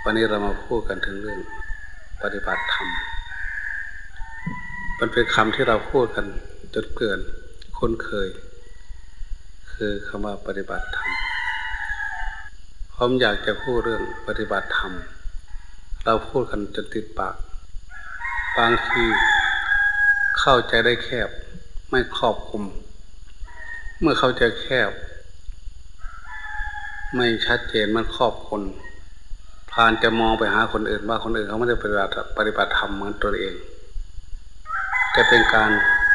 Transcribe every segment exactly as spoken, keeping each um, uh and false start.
วันนี้เรามาพูดกันถึงเรื่องปฏิบัติธรรมมันเป็นคำที่เราพูดกันจนเกินคุ้นเคยคือคำว่าปฏิบัติธรรมผมอยากจะพูดเรื่องปฏิบัติธรรมเราพูดกันจนติดปากบางทีเข้าใจได้แคบไม่ครอบคลุมเมื่อเข้าใจแคบไม่ชัดเจนมันครอบคลุมพลานจะมองไปหาคนอื่นว่าคนอื่นเขาไม่ได้ปฏิบัติปฏิบัติธรรมเหมือนตัวเองจะเป็นการ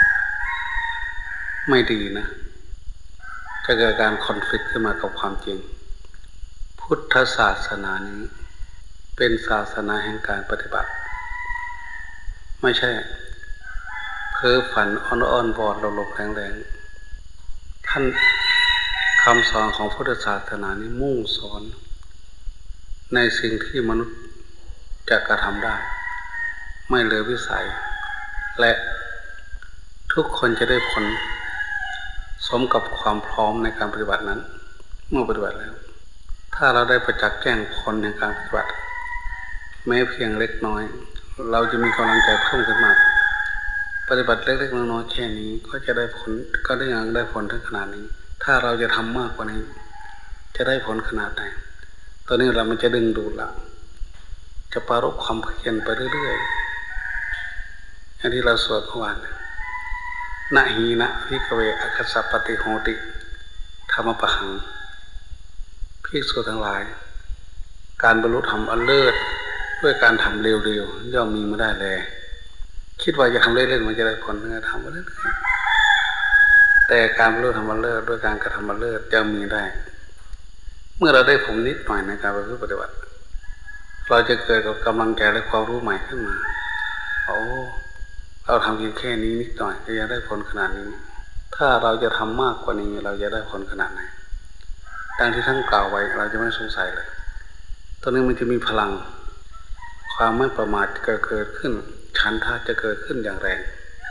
ไม่ดีนะจะเกิดการคอนฟลิกต์ขึ้นมากับความจริงพุทธศาสนานี้เป็นศาสนาแห่งการปฏิบัติไม่ใช่เพ้อฝันอ้อนๆวอนหลบๆแรงๆท่านคำสอนของพุทธศาสนานี้มุ่งสอนในสิ่งที่มนุษย์จะกระทำได้ไม่เหลือวิสัยและทุกคนจะได้ผลสมกับความพร้อมในการปฏิบัตินั้นเมื่อปฏิบัติแล้วถ้าเราได้ประจักษ์แจ้งผลในการปฏิบัติแม้เพียงเล็กน้อยเราจะมีกำลังใจเพิ่มขึ้นมากปฏิบัติเล็กๆน้อยๆแค่นี้ก็จะได้ผลก็ได้งานได้ผลถึงขนาดนี้ถ้าเราจะทำมากกว่านี้จะได้ผลขนาดไหนตอนนี้เรามันจะดึงดูดละจะปรารภความเพียรไปเรื่อยๆอย่างที่เราสวดเมื่อวานนะหีนะพิกเวอคัสสะปฏิโหติธรรมปะหังภิกษุทั้งหลายการบรรลุธรรมอันเลิศด้วยการทำเร็วๆย่อมมีไม่ได้เลยคิดว่าจะทำเล่นๆมันจะได้ผลทำมาเรื่อยๆแต่การบรรลุธรรมอันเลิศด้วยการกระทำอันเลิศจะมีได้เมื่อเราได้ผลนิดหน่อยในการปฏิบัติเราจะเกิดกับกำลังใจและความรู้ใหม่ขึ้นมาโอ้เราทำเพียงแค่นี้นิดหน่อยก็จะได้ผลขนาดนี้ถ้าเราจะทำมากกว่านี้เราจะได้ผลขนาดไหนดังที่ท่านกล่าวไว้เราจะไม่สงสัยเลยตอนนี้มันจะมีพลังความไม่ประมาทเกิดเกิดขึ้นฉันทะจะเกิดขึ้นอย่างแรง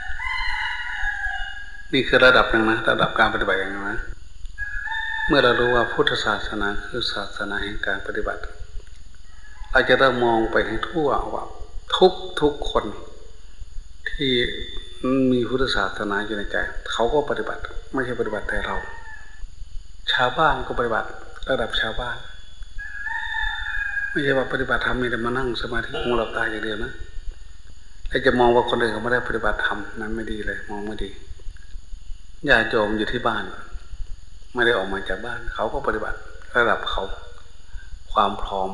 นี่คือระดับหนึ่งนะระดับการปฏิบัติอย่างนั้นเมื่อเรารู้ว่าพุทธศาสนาคือศาสนาแห่งการปฏิบัติเราจะเริ่มมองไปให้ทั่วว่าทุกทุกคนที่มีพุทธศาสนาอยู่ในใจเขาก็ปฏิบัติไม่ใช่ปฏิบัติแต่เราชาวบ้านก็ปฏิบัติระดับชาวบ้านไม่ใช่ว่าปฏิบัติธรรมมีแต่มานั่งสมาธิงูหลับตาอย่างเดียวนะแล้วจะมองว่าคนอื่นเขาไม่ได้ปฏิบัติธรรมนั้นไม่ดีเลยมองไม่ดีญาติโยมอยู่ที่บ้านไม่ได้ออกมาจากบ้านเขาก็ปฏิบัติระดับเขาความพร้อม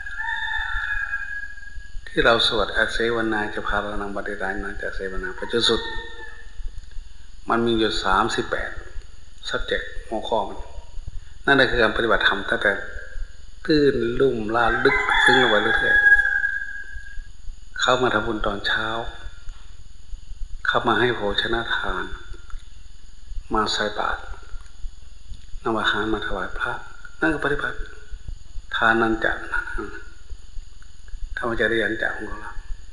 ที่เราสวดอาเสวนาจะพาเรานังปฏิรัยนาจะเสวนาไปจนสุดมันมีอยู่สามสิบแปด subject หัวข้อมันนั่นคือการปฏิบัติธรรมตั้งแต่ตื้นลุ่มลาลึกซึ้งลงไปเรื่อยๆเข้ามาทำบุญตอนเช้าเข้ามาให้โภชนะทานมาใส่บาตรนำอาหารมาถวายพระนั่นก็ปฏิบัติทานนันจะธรรมจริยันจะของเรา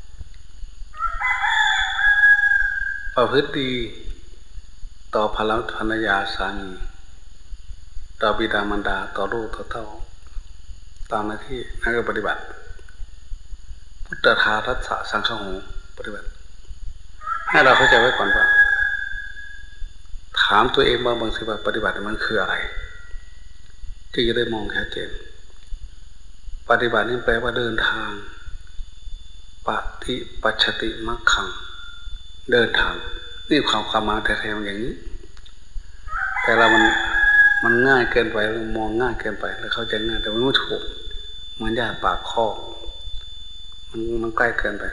ประพฤติดีต่อภรรภรรยาสามีต่อบิดามารดาต่อลูกต่อเต้าตามหน้าที่นั่นก็ปฏิบัติพุทธทารัสสะสังฆโหปฏิบัติให้เราเข้าใจไว้ก่อนว่าถามตัวเองบ้างบางสิว่าปฏิบัติมันคืออะไรที่จะได้มองชัดเจนปฏิบัตินี่แปลว่าเดินทางปฏิปัชติมัคคังเดินทางนี่ความความหมายแท้ๆอย่างนี้แต่เรามันมันง่ายเกินไปเรามองง่ายเกินไปแล้วเข้าใจง่ายแต่มันไม่ถูกมันยากปากข้อมันมันใกล้เกินไป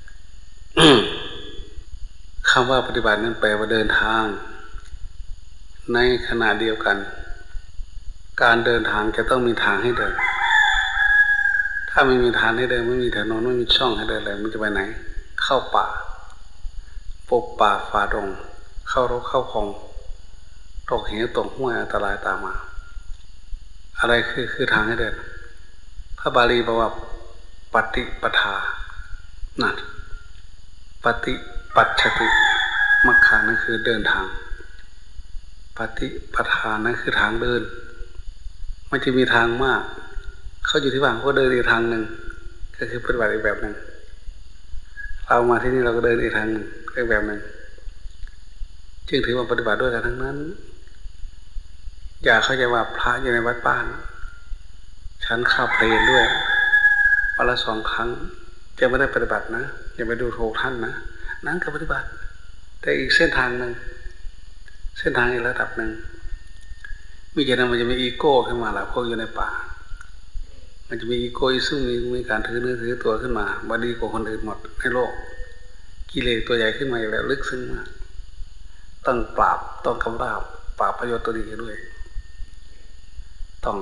คำว่าปฏิบัตินั้นแปลว่าเดินทางในขณะเดียวกันการเดินทางจะต้องมีทางให้เดินถ้าไม่มีทางให้เดินไม่มีถนนไม่มีช่องให้เดินเลยมันจะไปไหนเข้าป่าปกป่าฝ่าดงเข้ารกเข้าคลองตกเหวตกห้วยอันตรายตามมาอะไรคือคือทางให้เดินพระบาลีบอกว่าปฏิปทานั่นปฏิปัชติมัคคะนั่นคือเดินทางปฏิปทานั่นคือทางเดินมันจะมีทางมากเขาอยู่ที่บ้านก็เดินอีกทางหนึ่งก็คือปฏิบัติอีกแบบหนึ่งเรามาที่นี่เราก็เดินอีกทางอีกแบบหนึ่งจึงถือว่าปฏิบัติด้วยกันทั้งนั้นอย่าเข้าใจว่าพระอยู่ในวัดบ้านฉันข้าวเพลนด้วยวันละสองครั้งจะไม่ได้ปฏิบัตินะอย่าไปดูถูกท่านนะนั่นก็ปฏิบัติแต่อีกเส้นทางหนึ่งเส้นทางอีกระดับหนึ่งมิฉะนั้นมันจะมีอีโก้ขึ้นมาหลายพวกอยู่ในป่ามันจะมีอีโก้ซึ่งมีมีการถือเนื้อถือตัวขึ้นมาว่าดีกว่าคนอื่นหมดในโลกกิเลสตัวใหญ่ขึ้นมาอย่างลึกซึ้งมากต้องปราบต้องกำราบปราบประโยชน์ตัวนี้ด้วยต้อง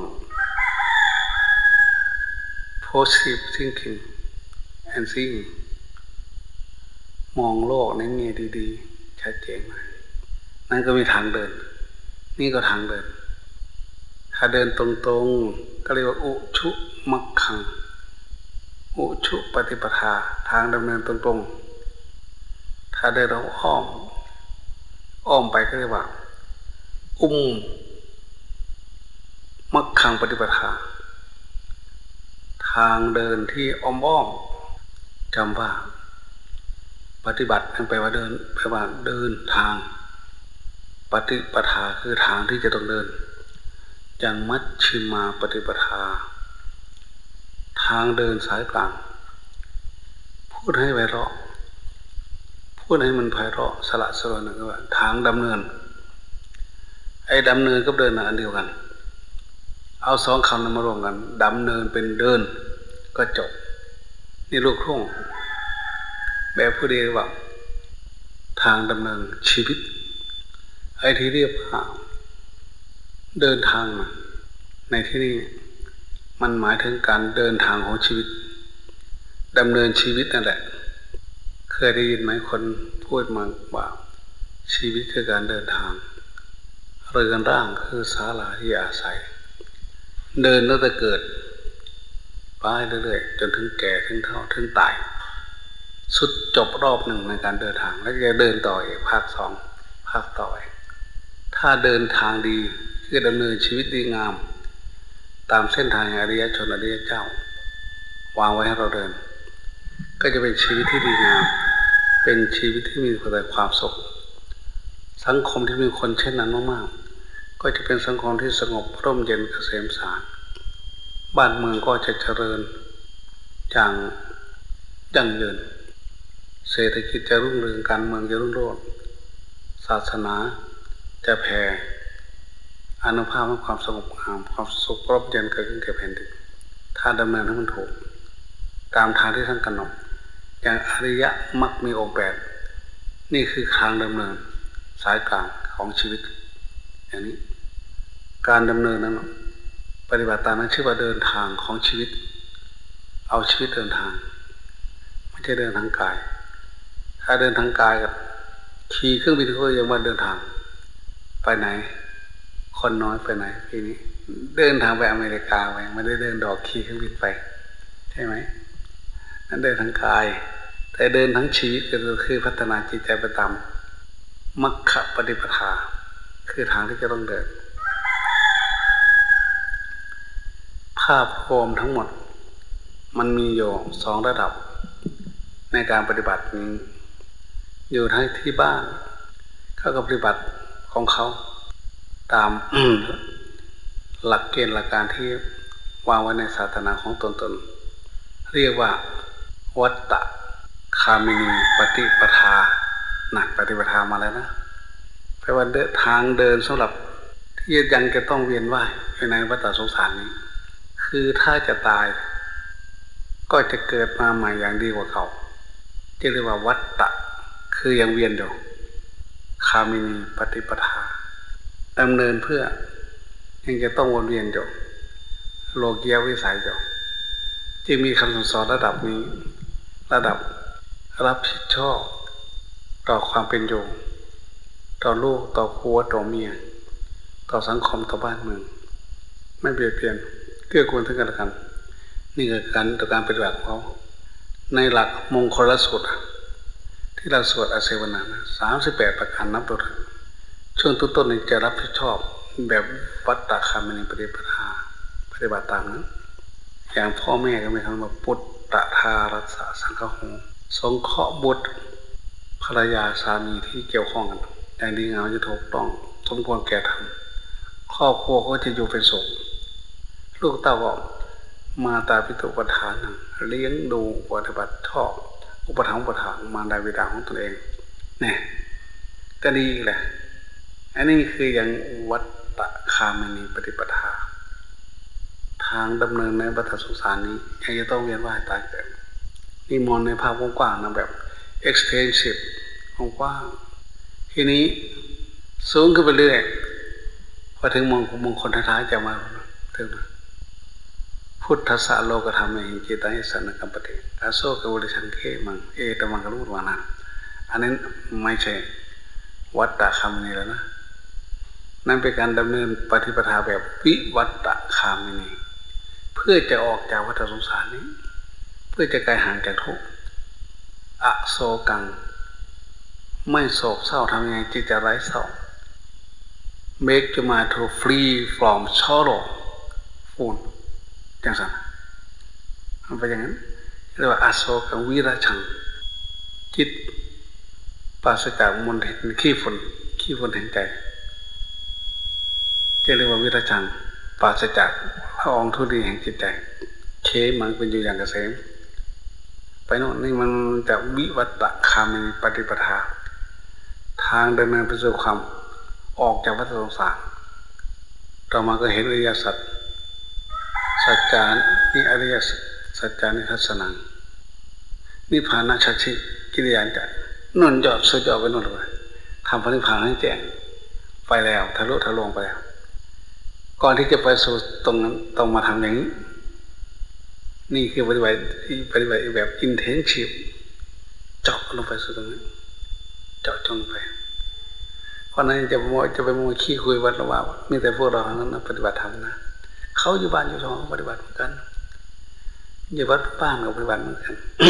positive thinking and seeing มองโลกในแง่ดีๆชัดเจนมากนั่นก็มีทางเดินนี่ก็ทางเดินถ้าเดินตรงๆก็เรียกว่าอุชุมัคคังอุชุปฏิปทาทางดำเนินตรงๆถ้าเดินเราอ้อมอ้อมไปก็เรียกว่าอุ้มมัคคังปฏิปทาทางเดินที่อ้อมอ้อมจำว่าปฏิบัตินั่นแปลว่าเดินแปลว่าเดินทางปฏิปทาคือทางที่จะต้องเดินอย่างมัชฌิมาปฏิปทาทางเดินสายกลางพูดให้ไพเราะพูดให้มันไพเราะสละสลวยนะว่าทางดำเนินไอ้ดำเนินกับเดินอันเดียวกันเอาสองคำนั้นมารวมกันดำเนินเป็นเดินก็จบนี่ลูกทุ่งแบบผู้เดียวว่าทางดำเนินชีวิตไอ้ที่เรียกว่าเดินทางในที่นี้มันหมายถึงการเดินทางของชีวิตดำเนินชีวิตนั่นแหละเคยได้ยินไหมคนพูดมาว่าชีวิตคือการเดินทางเรือนร่างคือศาลาที่อาศัยเดินตั้งแต่เกิดไปเรื่อยๆจนถึงแก่ถึงเฒ่าถึงตายสุดจบรอบหนึ่งในการเดินทางแล้วจะเดินต่ออีกภาคสองภาคต่อไปถ้าเดินทางดีคือดำเนินชีวิตดีงามตามเส้นทางอริยชนอริยเจ้าวางไว้ให้เราเดินก็จะเป็นชีวิตที่ดีงามเป็นชีวิตที่มีแต่ความสุขสังคมที่มีคนเช่นนั้นมากๆก็จะเป็นสังคมที่สงบร่มเย็นเกษมสารบ้านเมืองก็จะเจริญอย่างยั่งยืนเศรษฐกิจจะรุ่งเรืองการเมืองจะรุ่งโรจน์ศาสนาจะแผ่อานุภาพและความสงบงามความสุขร่มเย็นเกิดขึ้นแก่แผ่นดินถ้าดำเนินให้มันถูกตามทางที่ท่านกำหนดอย่างอริยมรรคมีองค์แปดนี่คือทางดำเนินสายกลางของชีวิตอย่างนี้การดำเนินนั้นปฏิบัติตามนั้นชื่อว่าเดินทางของชีวิตเอาชีวิตเดินทางไม่ใช่เดินทางกายถ้าเดินทางกายกับขี่เครื่องบินก็ยังว่าเดินทางไปไหนคนน้อยไปไหนทีนี้เดินทางไปอเมริกาไปไม่ได้เดินดอกขี่เครื่องบินไปใช่ไหมนั่นเดินทางกายแต่เดินทั้งชีวิตก็คือพัฒนาจิตใจไปตามมรรคปฏิปทาคือทางที่จะต้องเดินภาพรวมทั้งหมดมันมีอยู่สองระดับในการปฏิบัตินี้อยู่ทั้งที่บ้านเขาก็ปฏิบัติของเขาตาม หลักเกณฑ์หลักการที่วางไว้ในศาสนาของตนตนเรียกว่าวัตตะคามินีปฏิปทาหนักปฏิปทามาแล้วนะแปลว่าเดินทางเดินสำหรับที่ยังจะต้องเวียนว่ายอยู่ในวัฏสงสารนี้คือถ้าจะตายก็จะเกิดมาใหม่อย่างดีกว่าเขาที่เรียกว่าวัตตะคือยังเวียนอยู่คามินีปฏิปทาดำเนินเพื่อยังจะต้องวนเวียนอยู่โลกียวิสัยอยู่จึงมีคำสอนระดับนี้ระดับรับผิดชอบต่อความเป็นอยู่ต่อลูกต่อผัวต่อเมียต่อสังคมต่อบ้านเมืองไม่เบียดเบียนเกื้อกูลซึ่งกันและกันนี่คือการต่อการปฏิบัติของเขาในหลักมงคลสูตรที่เราสวดอาเสวนาสามสิบแปดประการนับตัวช่วงต้นๆนี้จะรับผิดชอบแบบวัตตะคามินีปฏิปทาปฏิบัติตามนั้นอย่างพ่อแม่ก็ไม่ทำว่าปุตตทารัสสะสังฆโหสงเคราะห์บุตรภรรยาสามีที่เกี่ยวข้องกันอย่างดีงามจะถูกต้องสมควรแก่ธรรมครอบครัวก็จะอยู่เป็นสุขลูกเต้าก็มาตาปิตุปทานเลี้ยงดูปฏิบัติชอบอุปถัมภ์อุปถัมภ์มารดาบิดาของตนเองเนี่ยก็ดีแหละอันนี้คืออย่างวัฏฏคามินีปฏิปทาทางดำเนินในวัฏสงสารนี้ยังจะต้องเวียนว่ายตายเกิดนี่มองในภาพกว้างๆนะแบบ extensive กว้างทีนี้สูงขึ้นไปเรื่อยพอถึงมงมงคลท้ายๆจะมาถึงพุทธะโลกธรรมเองจิตานิสันกัมปติอาโศกวริชังเขมังเอตมังกรุวานันอันนั้นไม่ใช่วัฏฏะคามินีแล้วนะนั่นเป็นการดำเนินปฏิปทาแบบวิวัฏฏะคามินีเพื่อจะออกจากวัฏสงสารนี้เพื่อจะไกลห่างจากทุกข์อโศกังไม่โศกเศร้าทำยังไงจิตจะไร้เศร้า make your mind to free from sorrow ฟูนจังสันมันเป็นอย่างนั้นเรียกว่าอโศกังวิราชังจิตปราศจากมลทินขี้ฝุ่นขี้ฝุ่นแห่งใจจะเรียกว่าวิราชังปราศจากละอองธุลีแห่งจิตใจเคมันเป็นอยู่อย่างเกษมไปโน่นนี่มันจะวิวัฏฏะคามินีปฏิปทาทางดำเนินไปสู่ความออกจากวัฏสงสารต่อมาก็เห็นอริยสัจสัจจานิอริยสัจจานิทัศนังนิพพานะชัชชิกิริยานจะนุ่นยอดสุดยอดไปนู่นเลยทำพระนิพพานให้แจ้งไปแล้วทะลุทะลวงไปแล้วก่อนที่จะไปสู่ตรงนั้นต้องมาทำอย่างนี้นี่คือปฏิบัติปฏิบัติแบบอินเทนซีฟเจาะลงไปสู่ตรงนั้นเจาะจงไปเพราะนั้นจะมัวจะไปมัวขี้คุยวัดละว่ามีแต่พวกเราเท่านั้นนะปฏิบัติธรรมนะเขาอยู่บ้านอยู่ท้องปฏิบัติเหมือนกันอยู่วัดบ้านก็ปฏิบัติเหมือนกัน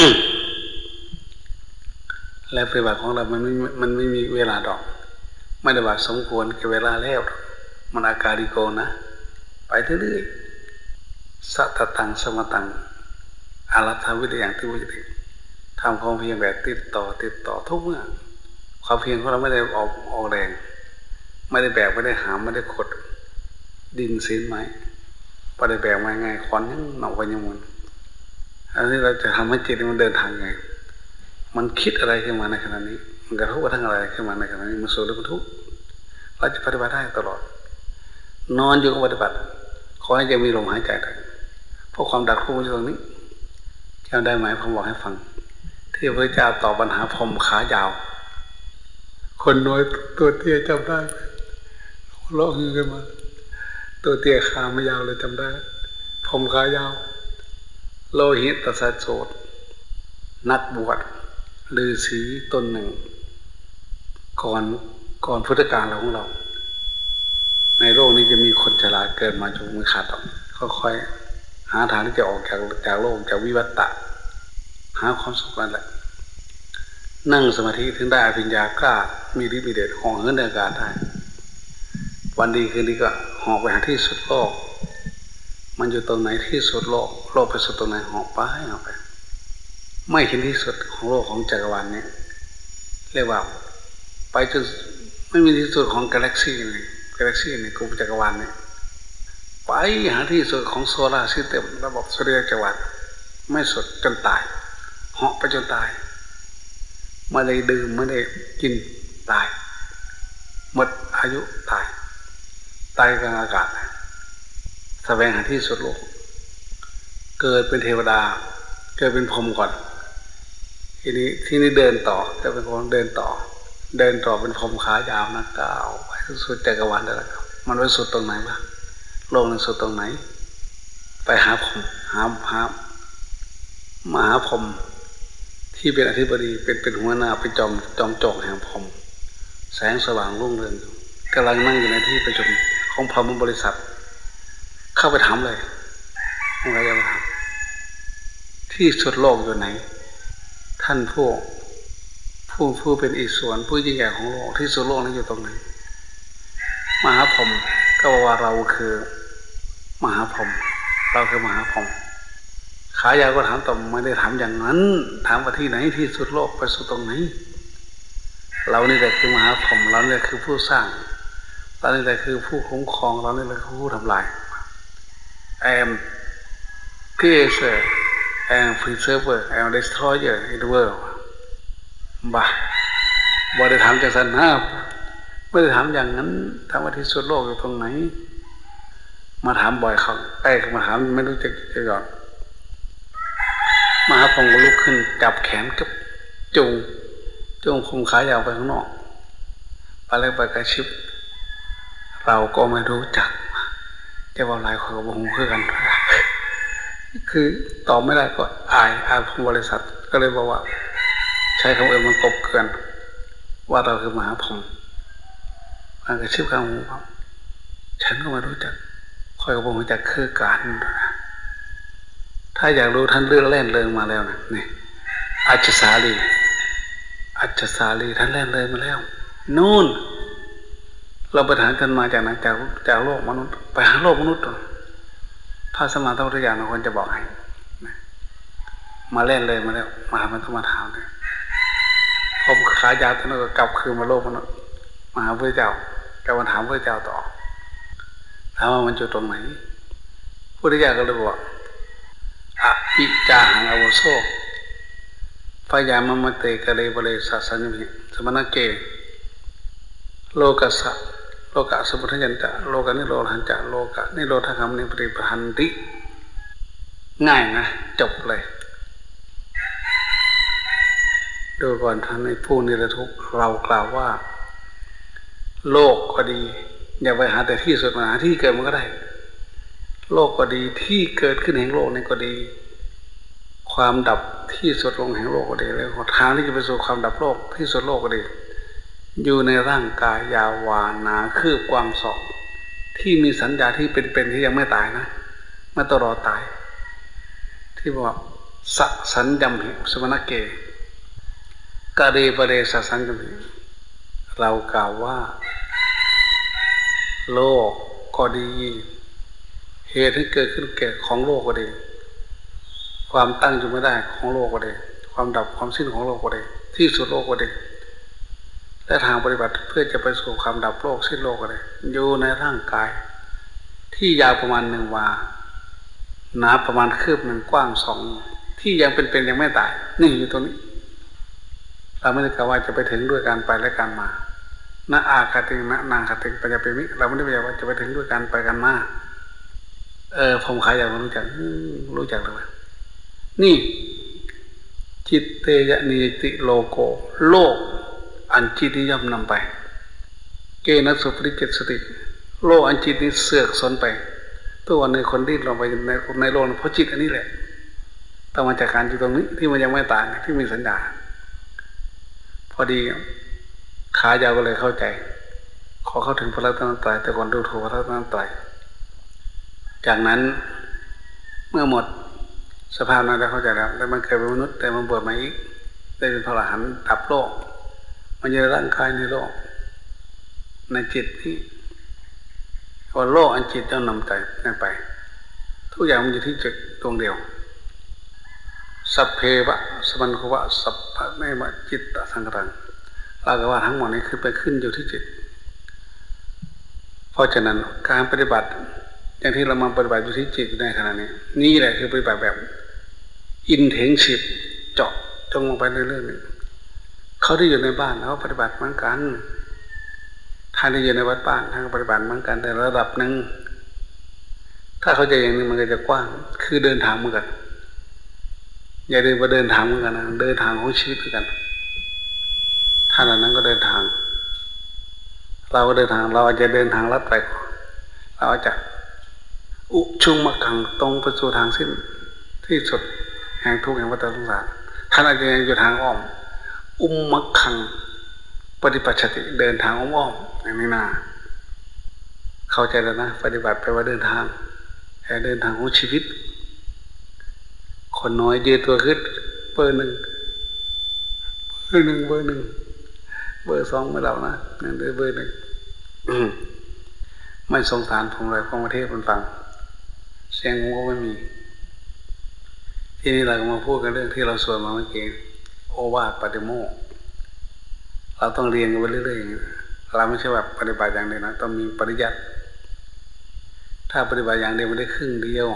และปฏิบัติของเรามันไม่มันไม่มีเวลาดอกไม่ได้ว่าสมควรกับเวลาแล้วมันอาการิโกนะไปเรื่อยๆสัตตังสมตังอารัฐวิริยังที่วิจิตรทำความเพียรแบบติดต่อติดต่อทุกเมื่อความเพียรของเราไม่ได้ออกออกแรงไม่ได้แบกไม่ได้หามไม่ได้ขดดินซีนไม้ไม่ได้แบกมาไงขอนยังหนอกไปยังมันอันนี้เราจะทำให้จิตมันเดินทางไงมันคิดอะไรขึ้นมาในขณะนี้มันกระทบกระทั่งอะไรขึ้นมาในขณะนี้มันสูญหรือมันทุกข์เราจะปฏิบัติได้ตลอดนอนอยู่กับปฏิบัติขอให้ยังมีลมหายใจได้เพราะความดับทุกข์อยู่ตรงนี้จำได้ไหมผมบอกให้ฟังที่พระเจ้าตอบปัญหาพรหมขายาวคนน้อยตัวเตี้ยจำได้เลาะฮือกันมาตัวเตี้ยขาไม่ยาวเลยจำได้พรหมขายาวโลหิตสัสโสดนักบวชฤาษีตนหนึ่งก่อนก่อนพุทธกาลของเราในโลกนี้จะมีคนฉลาดเกิดมาจนไม่ขาดหรอกค่อยๆหาทางที่จะออกจากจากโลกจากวิวัฏฏะหาความสุขนั่นแหละนั่งสมาธิถึงได้อภิญญากล้ามีฤทธิ์มีเดชห่อเหินในอากาศได้วันดีคืนดีก็ห่อไปหาที่สุดโลกมันอยู่ตรงไหนที่สุดโลกโลกไปสุดตรงไหนห่อไปห่อไปไม่เห็นที่สุดของโลกของจักรวาลนี้เรียกว่าไปจนไม่มีที่สุดของกาแล็กซี่เลยกาแล็กซี่ในกลุ่มจักรวาลนี้ไปหาที่สุดของโซลาร์ซิสเต็มระบบสุริยจักรวาลไม่สุดจนตายเหาะไปจนตายไม่ได้ดื่มไม่ได้กินตายหมดอายุตายตายกลางอากาศแสวงหาที่สุดโลกเกิดเป็นเทวดาเกิดเป็นพรหมก่อนทีนี้ที่นี่เดินต่อจะเป็นคนเดินต่อเดินต่อเป็นพรหมขายาวนักก้าวไปสุดจักรวาลได้แล้วครับมันไปสุดตรงไหนบ้างโลกนั้นสุดตรงไหนไปหาพรหมหาหามหาพรหมที่เป็นอธิบดีเป็นเป็นหัวหน้าเป็นจอมจอมโจกแห่งพรหมแสงสว่างรุ่งเรืองกำลังนั่งอยู่ในที่ประชุมของพรหมบริษัทเข้าไปถามเลยอะไรจะมาถามที่สุดโลกอยู่ไหนท่านผู้ผู้ผู้เป็นอิศวรผู้ยิ่งใหญ่ของโลกที่สุดโลกนั้นอยู่ตรงไหนมหาพรหมก็ว่าเราคือมหาพรหมเราคือมหาพรหมคายาวก็ถามต่อไม่ได้ถามอย่างนั้นถามว่าที่ไหนที่สุดโลกไปสู่ตรงไหนเรานี่แหละคือมหาพรหมเรานี่แหละคือผู้สร้างเรานี่แหละคือผู้คุ้มครองเรานี่แหละคือผู้ทำลาย I am creator I am preserver I am destroyer in the world บ้าบ่ได้ถามจากสันนาไม่ได้ถามอย่างนั้นถามว่าที่สุดโลกอยู่ตรงไหนมาถามบ่อยเขาใกล้มาถามไม่รู้จะจะหยอดมหาพรหมก็ลุกขึ้นจับแขนกับจูงจูงผมขายาวไปข้างนอกไปเลยไปกระชิบเราก็ไม่รู้จักจะว่าหลายคนก็บ่ฮู้คือกันคือตอบไม่ได้ก็อายอายของบริษัทก็เลยบอกว่าใช้คำเอ่ยมันกบเกินว่าเราคือมหาพรหมมันกระชิบข้างหูครับฉันก็ไม่รู้จักคอยก็บ่รู้จักคือการถ้าอยากรู้ท่านเลื่อนแล่นเลยมาแล้วนะนี่อัจฉสาลีอัจฉสาลีท่านแล่นเลยมาแล้วนู่นเราไปถามกันมาจากไหนจากจากโลกมนุษย์ไปหาโลกมนุษย์พระสมมาทุกอย่างเราควรจะบอกให้มาเล่นเลยมาแล้วมามันต้องมาถามเลยพอขายาวท่านก็กลับคืนมาโลกมนุษย์มาหาพระเจ้าแกมาถามพระเจ้าต่อถามว่ามันอยู่ตรงไหนพระเจ้าก็เลยบอกอภิจาหังอวโสพยามมเตกะเลบะเลสัสสัญญมิสมณเกโลกัสสะโลกะสมุทัยัญจะโลกะนิโรธัญจะโลกะนิโรธคัมนิปริปหันติง่ายนะจบเลยดูก่อนท่านในผู้นิรทุกข์เรากล่าวว่าโลกก็ดีอย่าไปหาแต่ที่สุดมาหาที่เกิดมันก็ได้โลกก็ดีที่เกิดขึ้นแห่งโลกนี่ก็ดีความดับที่สุดลงแห่งโลกก็ดีแล้วทางที่จะไปสู่ความดับโลกที่สุดโลกก็ดีอยู่ในร่างกายยาวานาคืบกว้างศอกที่มีสัญญาที่เป็นๆที่ยังไม่ตายนะไม่ต้องรอตายที่บอกสัสัญญมหิสมณเกกะเรบะเรสัสัญญมหิเรากล่าวว่าโลกก็ดีเหตุที่เกิดขึ้นแก่ของโลกก็ดีความตั้งอยู่ไม่ได้ของโลกก็ดีความดับความสิ้นของโลกก็ดีที่สุดโลกก็ดีและทางปฏิบัติเพื่อจะไปสู่ความดับโลกสิ้นโลกก็ดีอยู่ในร่างกายที่ยาวประมาณหนึ่งวาหนาประมาณคืบหนึ่งกว้างสองที่ยังเป็นๆยังไม่ตายนี่อยู่ตรงนี้เราไม่ได้กล่าวว่าจะไปถึงด้วยการไปและการมาณอาคาติงณนางคาติงปัญญาเปมิเราไม่ได้บอกว่าจะไปถึงด้วยการไปกันมาเออผมขายอย่างรู้จักรู้จักเลยนี่จิตเตยนิติโลโกโลกอันจิตนิยมนำไปเกณฑ์สุปริเจตสติโลกอันจิตนี้เสือกสนไปตัววันในคนดิ้นลงไปในในโลกเพราะจิตอันนี้แหละต้องมาจากการอยู่ตรงนี้ที่มันยังไม่ตายที่มีสัญญาพอดีขายาวก็เลยเข้าใจขอเข้าถึงพระรัตนตรัยแต่ก่อนดูถูกพระรัตนตรัยจากนั้นเมื่อหมดสภาพนั้นได้เข้าใจแล้วแต่มันเกิดเป็นมนุษย์แต่มันบวชมาอีกได้เป็นพระอรหันต์ดับโลกมันอยู่ในร่างกายในโลกในจิตที่ว่าโลกอันจิตต้องนำใจนั่นไปทุกอย่างมันอยู่ที่จิตดวงเดียวสัพเพวะสมันโควะสัพพะเนวะจิตตสังขารเราก็ว่าทั้งหมดนี้คือไปขึ้นอยู่ที่จิตเพราะฉะนั้นการปฏิบัติอย่างที่เรามาปฏิบัติอยู่ที่จิตในขณะนี้นี่แหละคือปฏิบัติแบบอินเทนซีฟเจาะจงลงไปในเรื่องนี้เขาที่อยู่ในบ้านเขาปฏิบัติเหมือนกันท่านที่อยู่ในวัดบ้านท่านก็ปฏิบัติเหมือนกันแต่ระดับหนึ่งถ้าเขาใจอย่างนี้มันก็จะกว้างคือเดินทางเหมือนกันอย่าเดินมาเดินทางเหมือนกันนะเดินทางของชีวิตเหมือนกันท่านนั้นก็เดินทางเราก็เดินทางเราอาจจะเดินทางลัดไปเราอาจจะอุชุงมักขังตรงไปสู่ทางสิ้นที่สุดแห่งทุกข์แห่งวัฏสงสารท่านอาจจะยังอยู่ทางอ้อมอุมมักขังปฏิปัชติเดินทางอ้อมๆอย่างนี้นาเข้าใจแล้วนะปฏิบัติไปว่าเดินทางแต่เดินทางของชีวิตคนน้อยยืดตัวขึ้นเบอร์หนึ่งเบอร์หนึ่งเบอร์หนึ่งเบอร์สองไม่เรานะนั่นเบอร์หนึ่งไม่สงสารผมเลยของประเทศมันฟังเสียงผมก็ไม่มีจทีนี้เราก็มาพูดกันเรื่องที่เราสวดมาเมื่อกี้โอวาทปาติโมกข์เราต้องเรียนกันไปเรื่อยๆเราไม่ใช่แบบปฏิบัติอย่างเดียวนะต้องมีปริยัติถ้าปฏิบัติอย่างเดียวไม่ได้ครึ่งเดียว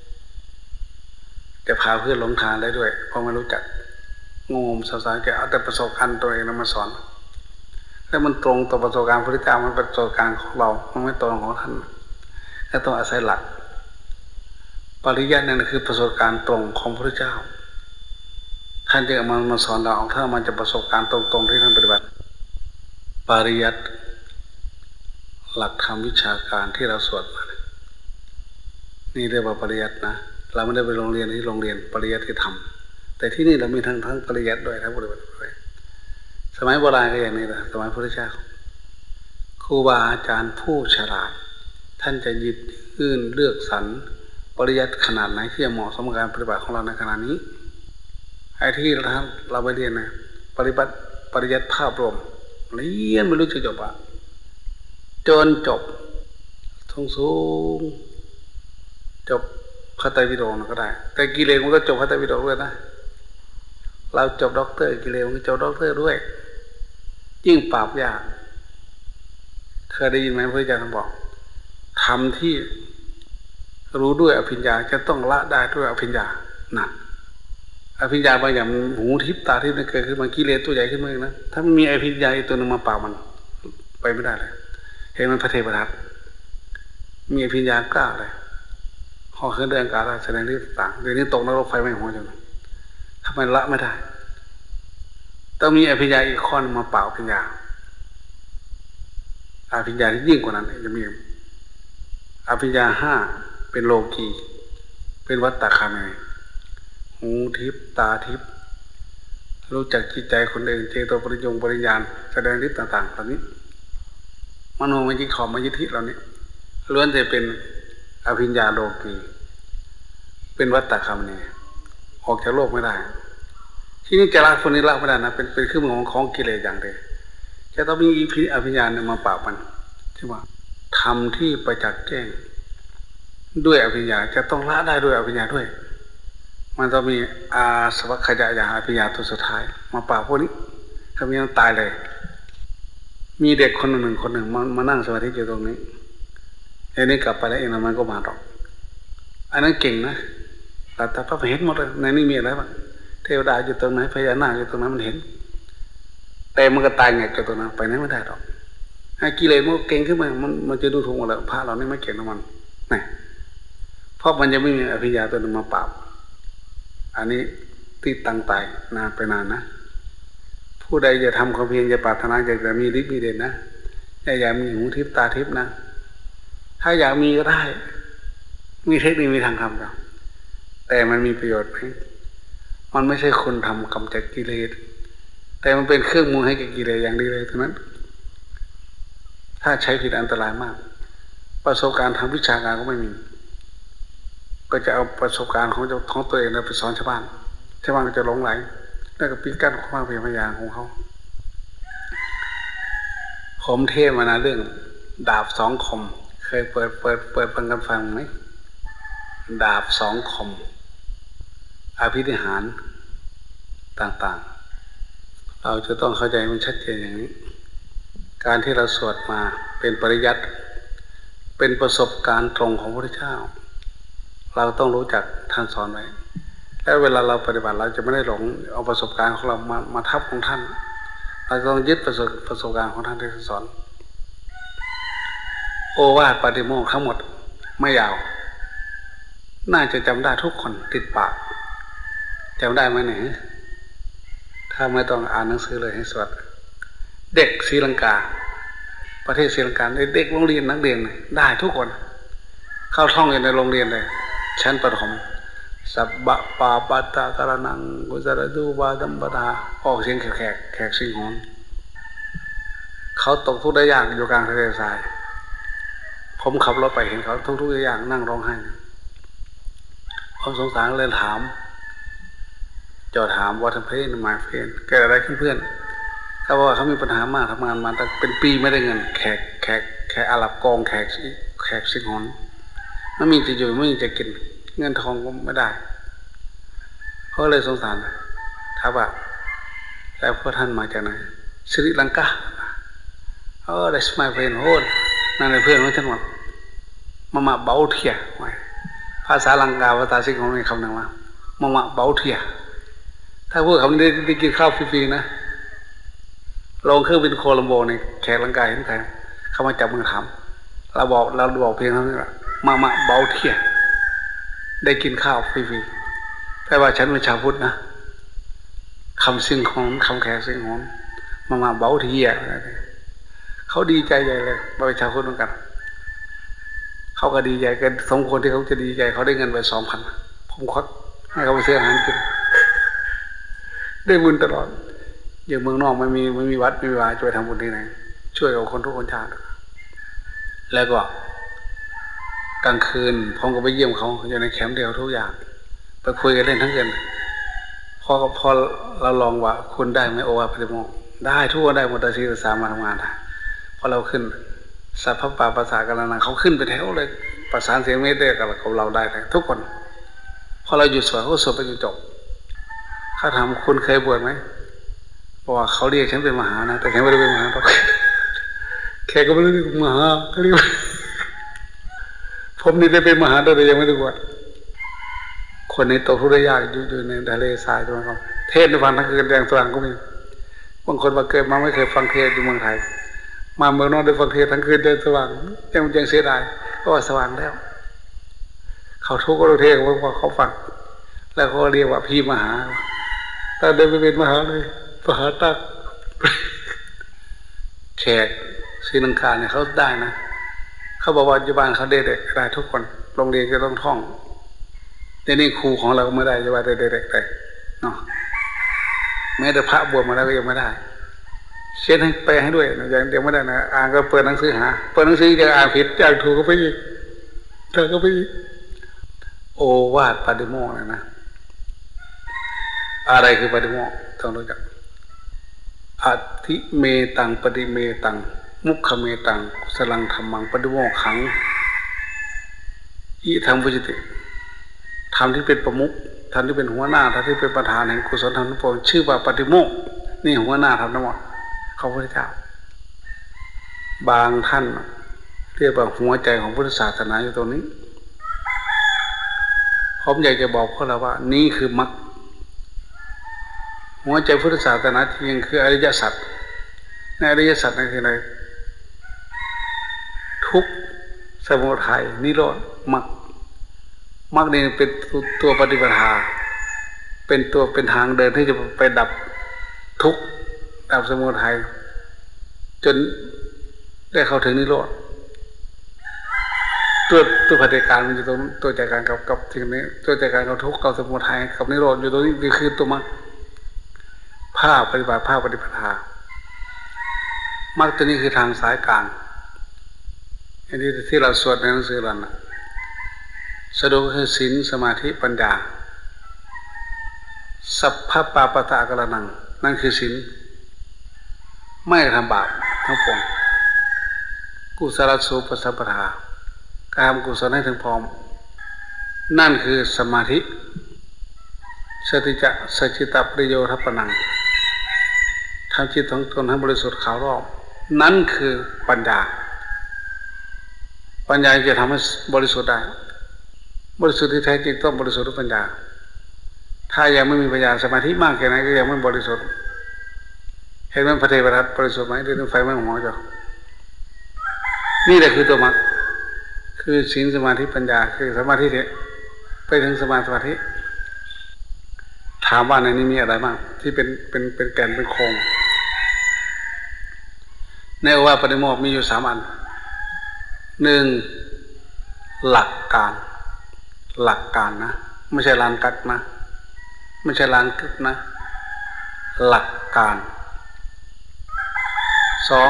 จะพาเพื่อนหลงทางได้ด้วยเพราะไม่รู้จักงงสาวๆจะเอาแต่ประสบการณ์ตัวเองมาสอนแล้วมันตรงต่อประสบการณ์พระพุทธเจ้ามันเป็นประสบการณ์ของเรามันไม่ตรงของท่านแล้วต้องอาศัยหลักปริยัตินั่นคือประสบการณ์ตรงของพระพุทธเจ้าท่านจะเอามันมาสอนเราถ้ามันจะประสบการณ์ตรงๆที่ท่านปฏิบัติปริยัติหลักธรรมวิชาการที่เราสวดมานี่เรียกว่าปริยัตินะเราไม่ได้ไปโรงเรียนที่โรงเรียนปริยัติธรรมแต่ที่นี่เรามีทั้งทั้งปริยัติด้วยทั้งปฏิบัติด้วยสมัยโบราณก็อย่างนี้แหละสมัยพระพุทธเจ้าครูบาอาจารย์ผู้ฉลาดท่านจะหยิบยื่นเลือกสรรปริยัติขนาดไหนที่จะเหมาะสมกับการปฏิบัติของเราในขณะนี้ไอ้ที่เราเราไปเรียนนะปฏิบัติปริยัติภาพรวมเรียนไม่รู้จะจบอ่ะจนจบสูงสูงจบพระไตรปิฎกก็ได้แต่กิเลสมันก็จบพระไตรปิฎกด้วยนะเราจบด็อกเตอร์กิเลสมันจบด็อกเตอร์ด้วยยิ่งปราบยากเคยได้ยินไหมพระอาจารย์บอกทำที่รู้ด้วยอภิญญาจะต้องละได้ด้วยอภิญญาหนักอภิญญาบางอย่างหูทิพตาทิพย์เกิดขึ้นมากิเลสตัวใหญ่ขึ้นมาอีกนะถ้ามันมีอภิญญาตัวนึงมาปราบมันไปไม่ได้เลยเห็นมันพระเทพทัตมีอภิญญากล้าเลยห่อเครื่องเดินการแสดงที่ต่างเดี๋ยวนี้ตกนรกไฟไม่หัวจังทำไมละไม่ได้ต้องมีอภิญญาอีกข้อมาเปล่าอภิญญาอภิญญาที่ยิ่งกว่านั้นจะมีอภิญญาห้าเป็นโลกีเป็นวัตตะคามีหูทิพตาทิพรู้จักจิตใจคนอื่นเจโตปริยงปริญาณแสดงฤทธิ์ต่างๆเหล่านี้มโนมยิทธิขอมยิทธิเหล่านี้ล้วนจะเป็นอภิญญาโลกีเป็นวัตตะคามีออกจากโลกไม่ได้ที่นี่จะละคนนี้ละไม่ได้นะเป็นเป็นเครื่องมือของของกิเลสอย่างเดียวจะต้องมีอีพีอภิญญาเนี่ยมาปราบมันใช่ไหมทำที่ประจักษ์แจ้งด้วยอภิญญาจะต้องละได้ด้วยอภิญญาด้วยมันต้องมีอาสวัคยายาอภิญญาตัวสุดท้ายมาปราบพวกนี้ถ้ามีต้องตายเลยมีเด็กคนหนึ่งคนหนึ่งมามานั่งสมาธิอยู่ตรงนี้ไอ้นี่กลับไปแล้วเองนะมันก็มาหรอกอันนั้นเก่งนะแต่ถ้าพระเห็นหมดเลยในนี้มีอะไรบ้างเทวดาอยู่ตรงไหนพญานาคอยู่ตรงนั้นมันเห็นแต่มันก็ตายไงจากตรงนั้นไปไหนไม่ได้หรอกให้กิเลสมันเก่งขึ้นมามันมันจะดูถูกหมดเลยพระเรานี่ไม่เก่งนะมันนี่เพราะมันจะไม่มีอภิญญาตัวนึงมาปราบอันนี้ติดตั้งตายนานไปนานนะผู้ใดจะทำความเพียรจะปรารถนาอยากจะมีฤทธิ์มีเดชนะอยากมีหูทิพตาทิพนะถ้าอยากมีก็ได้มีเทคนิคมีทางทำกันแต่มันมีประโยชน์ไหมมันไม่ใช่คนทำกำจัดกิเลสแต่มันเป็นเครื่องมือให้กับกิเลสอย่างดีเลยเท่านั้นถ้าใช้ผิดอันตรายมากประสบการณ์ทางวิชาการก็ไม่มีก็จะเอาประสบการณ์ของของตัวเองไปสอนชาวบ้านชาวบ้านก็จะหลงไหลแล้วก็ปิดกั้นความเพียรพยายามของเขาผมเทศมานะเรื่องดาบสองคมเคยเปิดเปิดเปิดฟังกันฟังไหมดาบสองคมอภินิหารต่างๆเราจะต้องเข้าใจมันชัดเจนอย่างนี้การที่เราสวดมาเป็นปริยัติเป็นประสบการณ์ตรงของพระพุทธเจ้าเราต้องรู้จักท่านสอนไว้แล้วเวลาเราปฏิบัติเราจะไม่ได้หลงเอาประสบการณ์ของเรามามาทับของท่านเราต้องยึดประสบประสบการณ์ของท่านที่ท่านสอนโอวาทปาติโมกข์ทั้งหมดไม่ยาวน่าจะจำได้ทุกคนติดปากจำได้ไหมเนี่ยถ้าไม่ต้องอ่านหนังสือเลยให้สวดเด็กศรีลังกาประเทศศรีลังกาเด็กโรงเรียนนักเรียนได้ทุกคนเข้าท่องอยู่ในโรงเรียนเลยชั้นประถมสับบะปาปาตากระนังกุจรดูบาดัมบดาออกเสียงแขกแขกแขกสิงหอนเขาตกทุกข์ได้ยากอยู่กลางทะเลทรายผมขับรถไปเห็นเขาทุกทุกอย่างนั่งร้องไห้ผมสงสารเลยถามจอดถามว่าทำเพลนมาเพลนเกิดอะไรขึ้นเพื่อนเขาบอกว่าเขามีปัญหามากทำงานมาแต่เป็นปีไม่ได้เงินแขกแขกแขกอาหรับกองแขกแขกสิงหอนไม่มีจะอยู่ไม่มีจะกินเงินทองก็ไม่ได้เขาเลยสงสารถามว่าแล้วพวกท่านมาจากไหนศรีลังกาเออได้สมัยเป็นโหดนั่นเลยเพื่อนของฉันว่ามามาเบาเทียภาษาลังกาภาษาสิงคโปร์มีคำหนึ่งว่ามามาเบาเทียถ้าพูดคำนี้ได้กินข้าวฟรีๆนะลงเครื่องบินโคลัมโบในแขกลังกาเห็นใครเขามาจับมือถามเราบอกเราบอกเพียงเท่านี้แหละมามาเบาเทียได้กินข้าวฟรีๆแต่ว่าฉันเป็นชาวพุทธนะคำซิงของคำแขกซิงของมามาเบาเทียเขาดีใจใหญ่เลยเราเป็นชาวพุทธเหมือนกันเขาก็ดีใจกันสมควรที่เขาจะดีใจเขาได้เงินไปสองพันผมควักให้เขาไปซื้ออาหารกินได้บุญตลอดอย่างเมืองนอกไม่มีไม่มีวัดไม่มีวาช่วยทำบุญที่ไหนช่วยกับคนทุกคนชาติแล้วก็กลางคืนผมก็ไปเยี่ยมเขาอยู่ในแคมป์เดียวทุกอย่างไปคุยกันเล่นทั้งคืนพอพอเราลองว่าคุณได้ไหมโอวาปฏิโมกข์ได้ทุกคนได้หมดแต่ศีรษะมาทำงานได้พอเราขึ้นสัพพปาภาษากันนะเขาขึ้นไปแถวเลยประสานเสียงเมตเตอร์กับเราได้เลยทุกคนพอเราหยุดสวดเขาสวดไปจนจบเขาถามคุณเคยบวชไหมบอกว่าเขาเรียกฉันเป็นมหานะแต่ฉันไม่ได้เป็นมหาหรอกแค่ก็ไม่รู้เรียกมหาเขาเรียกผมนี่ได้เป็นมหาแต่ยังไม่ได้บวชคนในโตทุรยากอยู่อยู่ในทะเลทรายใช่ไหมครับเทศในฟังทั้งคืนแดงสว่างก็มีบางคนมาเกิดมาไม่เคยฟังเทศอยู่เมืองไทยมาเมืองนอกได้ฟังเทศทั้งคืนเดินสว่างยังยังเสียดายก็ว่าสว่างแล้วเขาทุกข์ก็รู้เทศเพราะว่าเขาฟังแล้วเขาเรียกว่าพี่มหาแต่เดินไปเป็นมหาเลยมหาตักแขกศรีลังกาเนี่ยเขาได้นะเขาบอกว่าปัจจุบันเขาเด็กๆได้ทุกคนโรงเรียนก็ต้องท่องแต่นี่ครูของเราไม่ได้จะว่าเด็กๆแต่เนาะแม้แต่พระบวชมาแล้วก็ยังไม่ได้เขียนให้แปลให้ด้วยนะอย่างเดียวไม่ได้นะอ่านก็เปิดหนังสือหาเปิดหนังสือจะอ่านผิดจะถูกก็ไปอีกเธอก็ไปอีกโอวาทปาฏิโมกข์นะนะอะไรคือปาฏิโมกข์ต้องรู้จักอธิเมตังปฏิเมตังมุขเมตังสลังธรรมังปฏิโมกขังอิธรรมพุจิติธรรมที่เป็นประมุขธรรมที่เป็นหัวหน้าธรรมที่เป็นประธานแห่งกุศลธรรมทั้งปวงชื่อว่าปฏิโมกข์นี่หัวหน้าธรรมทั้งหมดเขาพระเจ้าบางท่านเรียกว่าหัวใจของพุทธศาสนาอยู่ตรงนี้ผมอยากจะบอกพวกเราว่านี่คือมรรคหัวใจพุทธศาสนาจริงคืออริยสัจในอริยสัจนั่นคืออะไรทุกข์สมุทัยนิโรธมรรคมรรคนี่เป็นตัวปฏิปทาเป็นตัวเป็นทางเดินที่จะไปดับทุกข์ดับสมุทัยจนได้เข้าถึงนิโรธตัวตัวปฏิการมันอยู่ตรงตัวจัดการกับกับสิ่งนี้ตัวจัดการกับทุกข์กับสมุทัยกับนิโรธอยู่ตรงนี้คือตัวมรรคภาคปฏิบัติภาคปฏิปทามรรคตัวนี้คือทางสายกลางอันนี้ที่เราสวดในหนังสือเรานะสรุปคือศีลสมาธิปัญญาสัพพปาปะตะกะระนังนั่นคือศีลไม่ทำบาปทั้งปวงกุศลสุปสัมปทาการทำกุศลให้ถึงพร้อมนั่นคือสมาธิสติจะสจิตปริโยทัปปนังทำจิตของตนให้บริสุทธิ์ขาวรอบนั่นคือปัญญาปัญญาจะทำให้บริสุทธิ์ได้บริสุทธิ์ที่แท้จริงต้องบริสุทธิ์ด้วยปัญญาถ้ายังไม่มีปัญญาสมาธิมากแค่ไหนก็ยังไม่บริสุทธิ์เห็นไหมพระเทวทัตบริสุทธิ์ไหมเรื่องไฟไหม้หัวจ้ะนี่แหละคือตัวมรรคคือศีลสมาธิปัญญาคือสมาธิเนี่ยไปถึงสมาธิถามว่าในนี้มีอะไรบ้างที่เป็นเป็นเป็นแก่นเป็นโครงในโอวาทปฏิโมกข์มีอยู่สามอันหนึ่งหลักการหลักการนะไม่ใช่ลานกักนะไม่ใช่ลานกึกนะหลักการสอง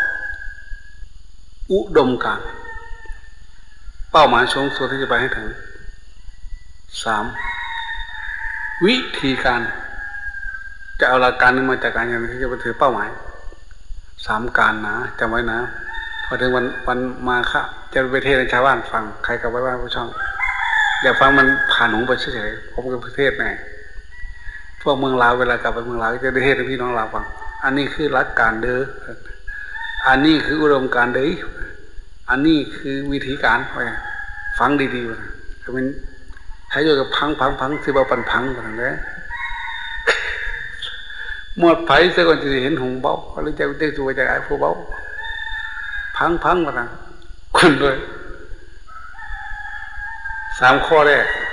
อุดมการณ์เป้าหมายสูงสุดที่จะไปให้ถึงสามวิธีการจะเอาหลักการนี้มาจากการอย่างที่จะไปถือเป้าหมายสามการนะจำไว้นะพอถึงวันวันมาค่ะจะไปเทศในชาวบ้านฟังใครกับไว้ว่าผู้ช่องเดี๋ยวฟังมันผ่านหูไปเฉยๆผมก็เทศไงวกเมืองลาวเวลากลับไปเมืองลาวจะได้เทศให้พี่น้องลาวฟังอันนี้คือหลักการเด้ออันนี้คืออุดมการณ์เด้ออันนี้คือวิธีการไปฟังดีๆนะคือมันให้โยกับพังพังพังสิบ่ปันพังกันนะหมดไผซะก่อนจะเห็นหงเบาหรือจะได้ตัวจากไอ้ผู้เบาพังพังกันนะคนด้วยสามข้อแรก